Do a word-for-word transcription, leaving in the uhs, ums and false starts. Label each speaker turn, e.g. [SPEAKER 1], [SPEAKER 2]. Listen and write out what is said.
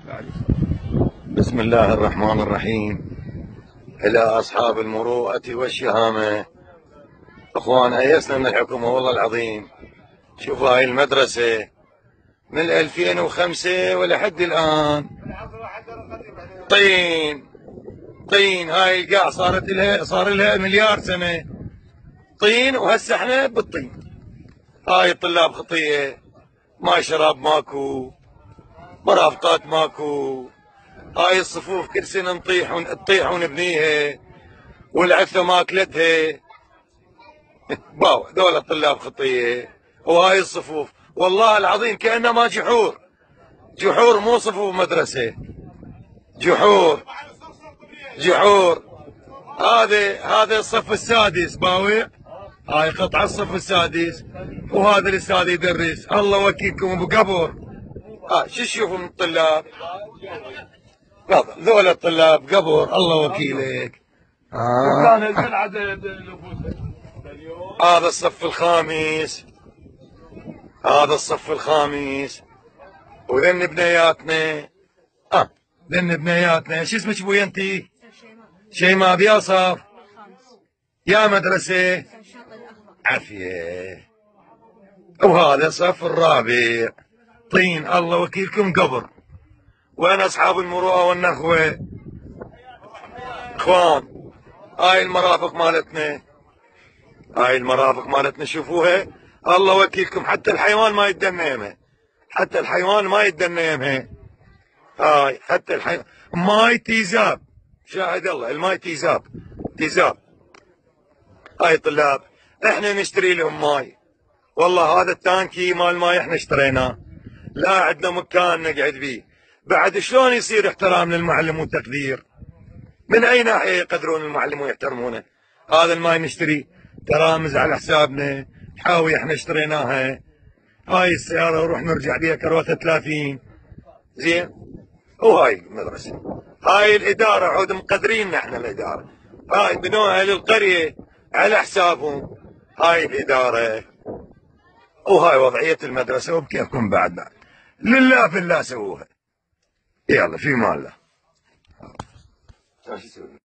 [SPEAKER 1] بسم الله الرحمن الرحيم. إلى أصحاب المروءة والشهامة، أخوان أيسنا من الحكومة والله العظيم. شوفوا هاي المدرسة من ألفين وخمسة ولحد الآن طين طين. هاي القاع صارت لها صار لها مليار سنة طين، وهسه احنا بالطين. هاي الطلاب خطية، ماي شراب ماكو، مرافقات ماكو. هاي الصفوف كل سنة نطيح نطيح ونبنيها والعثة ماكلتها. باو دول الطلاب خطية. وهاي الصفوف والله العظيم كأنما جحور جحور، مو صفوف مدرسة، جحور جحور. هذا هذا الصف السادس باوع، هاي قطعة الصف السادس، وهذا الأستاذ يدرس. الله وكيلكم بقبر. ها شو تشوفوا من الطلاب؟ ذول الطلاب قبر، الله وكيلك.
[SPEAKER 2] آه.
[SPEAKER 1] هذا الصف الخامس، هذا الصف الخامس. وذن بنياتنا، اه ذن بنياتنا. شو اسمك ابوي انتي؟ شيماء. بيا صف؟ يا مدرسة؟ عافية. وهذا الصف الرابع طين، الله وكيلكم قبر. وين اصحاب المروءة والنخوة؟ اخوان هاي المرافق مالتنا، هاي المرافق مالتنا شوفوها، الله وكيلكم. حتى الحيوان ما يتدنى يمها، حتى الحيوان ما يتدنى يمها. هاي حتى الحيوان ماي تيزاب، شاهد الله الماي تيزاب تيزاب. هاي طلاب احنا نشتري لهم ماي، والله هذا التانكي مال ماي احنا اشتريناه، لا عندنا مكان نقعد بيه. بعد شلون يصير احترام للمعلم وتقدير؟ من اي ناحيه يقدرون المعلم ويحترمونه؟ هذا الماي نشتري ترامز على حسابنا، حاوي احنا اشتريناها. هاي السياره وروح نرجع بيها كروته ثلاثين. زين. وهاي المدرسه، هاي الاداره عود مقدرين احنا الاداره، هاي بنوها للقريه على حسابهم. هاي الاداره وهاي وضعيه المدرسه، وبكيفكم بعد بعد. لله في الله سووها. يلا في مال الله.